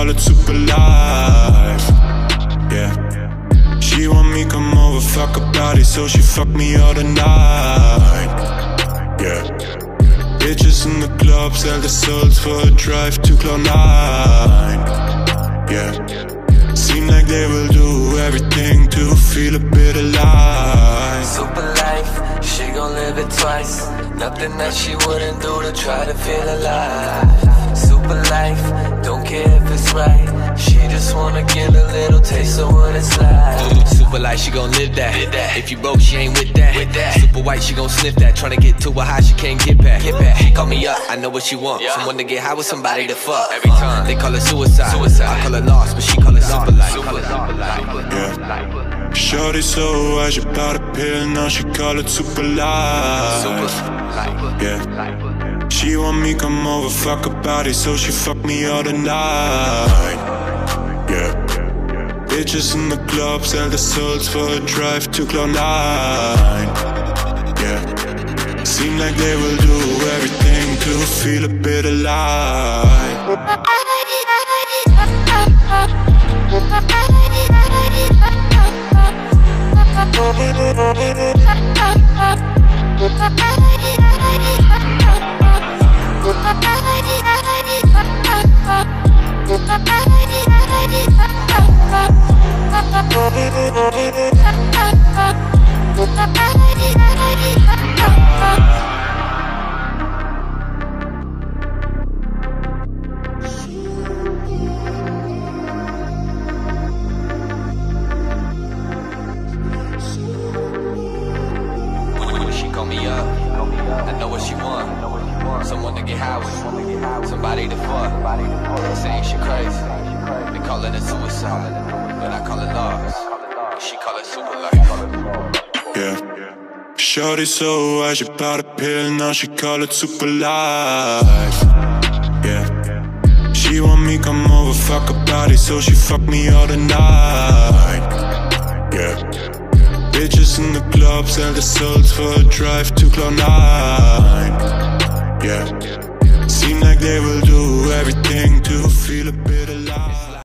call it super life. Yeah. She want me come over, fuck her body, so she fuck me all the night. Yeah. Bitches in the club sell their souls for a drive to Cloud9. Yeah. Seem like they will do everything to feel a bit alive. Super life, she gon' live it twice. Nothing that she wouldn't do to try to feel alive. Super life, don't care if it's right. She just wanna get a little taste of what it's like. Super light, she gon' live that. If you broke, she ain't with that. Super white, she gon' sniff that. Tryna get to a high she can't get back. Call me up, I know what she want. Someone to get high with, somebody to fuck. Every time they call it suicide. I call it lost, but she call it super light. Yeah. Shorty so high, she bought a pill, now she call it super light. Yeah. She want me come over, fuck her body, so she fuck me all the night. Yeah. Bitches in the club sell their souls for a drive to Cloud9. Yeah. Seem like they will do everything to feel a bit alive. She call me up, I know what she want. Someone to get high with, somebody to fuck. Saying she crazy, they call it a suicide, but I call it lost. She call it super life. Yeah. Shorty so high, she bought a pill, now she call it super life. Yeah. She want me come over, fuck her body, so she fuck me all the night. Yeah. Bitches in the club sell their souls for a drive to Cloud9. Yeah. Seem like they will do everything to feel a bit alive.